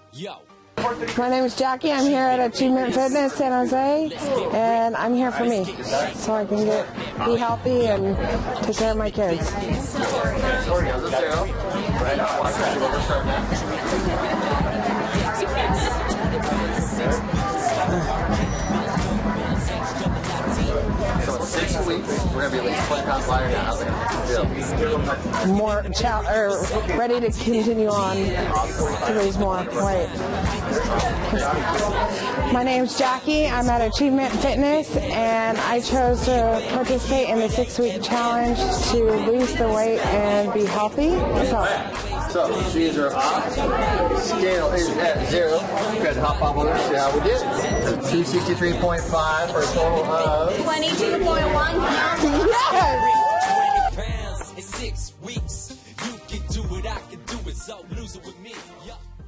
My name is Jackie. I'm here at Achievement Fitness San Jose, and I'm here for me, so I can be healthy and take care of my kids. So in 6 weeks, we're going to be at least 20 pounds lighter now. How's it feel? More ready to continue on to lose more weight. My name's Jackie. I'm at Achievement Fitness, and I chose to participate in the 6-week challenge to lose the weight and be healthy. So shoes are off. Scale is at 0. Go ahead and hop on with us, see how we did. So 263.5 for a total of 22.1 pounds. Yes! 20 pounds in 6 weeks. You can do it, I can do it, so lose it with me.